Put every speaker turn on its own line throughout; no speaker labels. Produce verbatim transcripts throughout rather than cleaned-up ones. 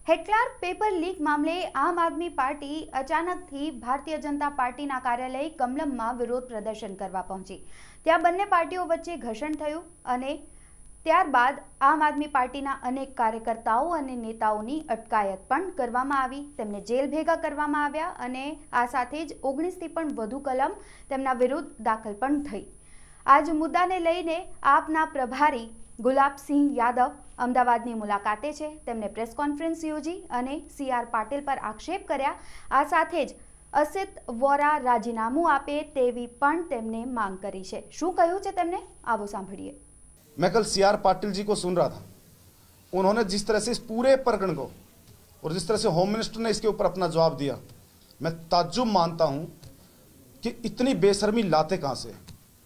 હેડક્લાર્ક paper leak મામલે આમ આદમી party અચાનકથી Bharatiya Janata પાર્ટીના કાર્યાલય કમલમમાં વિરોધ પ્રદર્શન કરવા પહોંચી। ત્યાં બંને પાર્ટીઓ વચ્ચે ઘર્ષણ થયું અને ત્યારબાદ આમ આદમી પાર્ટીના અનેક કાર્યકર્તાઓ અને નેતાઓની અટકાયત પણ કરવામાં આવી, તેમને જેલ ભેગા કરવામાં આવ્યા અને આ સાથે જ ઓગણીસ થી પણ વધુ કલમ તેમના વિરુદ્ધ દાખલ પણ થઈ। આજ મુદ્દાને લઈને આપના પ્રભારી ગુલાબસિંહ યાદવ અમદાવાદની મુલાકાતે છે। તેમણે પ્રેસ કોન્ફરન્સ યોજી અને સી આર પાટીલ પર આક્ષેપ કર્યા। આ સાથે જ અસિત વોરા રાજીનામું આપે તેવી પણ તેમણે માંગ કરી છે। શું કહ્યું છે તેમણે, આવો સાંભળીએ।
मैं कल सी आर पाटिल जी को सुन रहा था। उन्होंने जिस तरह से इस पूरे प्रकरण को और जिस तरह से होम मिनिस्टर ने इसके ऊपर अपना जवाब दिया, मैं ताज्जुब मानता हूं कि इतनी बेशर्मी लाते कहां से।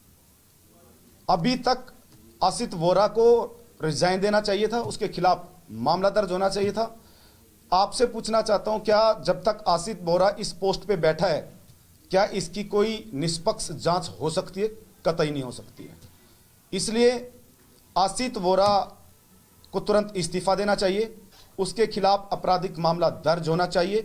अभी तक असित वोरा को रिजाइन देना चाहिए था, उसके खिलाफ मामला दर्ज होना चाहिए था। आपसे पूछना चाहता हूं, क्या जब तक असित वोरा इस पोस्ट पे बैठा है, क्या इसकी कोई निष्पक्ष जांच हो सकती है? कतई नहीं हो सकती है। इसलिए असित वोरा को तुरंत इस्तीफा देना चाहिए, उसके खिलाफ आपराधिक मामला दर्ज होना चाहिए।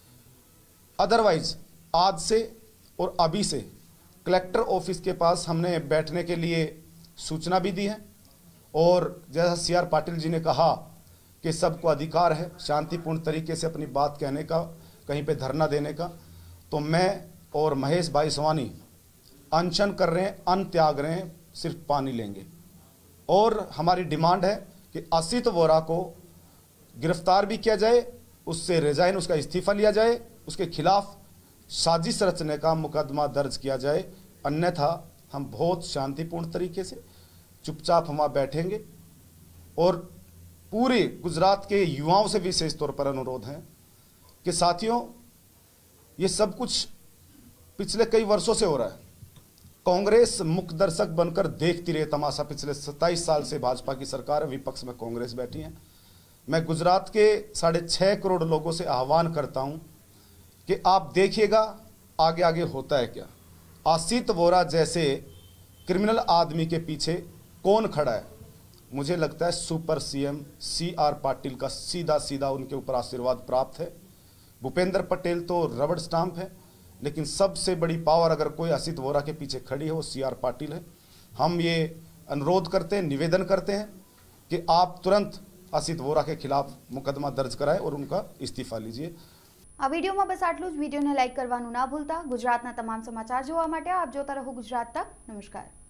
अदरवाइज आज से और अभी से कलेक्टर ऑफिस के पास हमने बैठने के लिए सूचना भी दी है और जैसा सी आर पाटिल जी ने कहा कि सबको अधिकार है शांतिपूर्ण तरीके से अपनी बात कहने का, कहीं पे धरना देने का, तो मैं और महेश भाई सवानी अनशन कर रहे हैं, अन्न त्याग रहे हैं, सिर्फ पानी लेंगे। और हमारी डिमांड है कि असित वोरा को गिरफ्तार भी किया जाए, उससे रिजाइन, उसका इस्तीफा लिया जाए, उसके खिलाफ साजिश रचने का मुकदमा दर्ज किया जाए। अन्यथा हम बहुत शांतिपूर्ण तरीके से चुपचाप वहाँ बैठेंगे। और पूरे गुजरात के युवाओं से विशेष तौर पर अनुरोध है कि साथियों, ये सब कुछ पिछले कई वर्षों से हो रहा है। कांग्रेस मुख्य दर्शक बनकर देखती रही तमाशा। पिछले सत्ताईस साल से भाजपा की सरकार है, विपक्ष में कांग्रेस बैठी है। मैं गुजरात के साढ़े छः करोड़ लोगों से आह्वान करता हूं कि आप देखिएगा आगे आगे होता है क्या। असित वोरा जैसे क्रिमिनल आदमी के पीछे कौन खड़ा है? मुझे लगता है super CM C R Patil का सीधा सीधा उनके ऊपर आशीर्वाद प्राप्त है। भूपेंद्र पटेल तो रबड़ स्टाम्प है, लेकिन सबसे बड़ी पावर अगर कोई असित वोरा के पीछे खड़ी है वो सी आर पाटिल है। हम ये अनुरोध करते हैं, निवेदन करते हैं कि आप तुरंत असित वोरा के खिलाफ मुकदमा दर्ज कराएं और उनका इस्तीफा लीजिए।
आ वीडियो में बस आटलू ज। वीडियो ने लाइक करवानुं ना भूलता। गुजरातना तमाम समाचार जोवा माटे आप जोता रहो गुजरात तक। नमस्कार।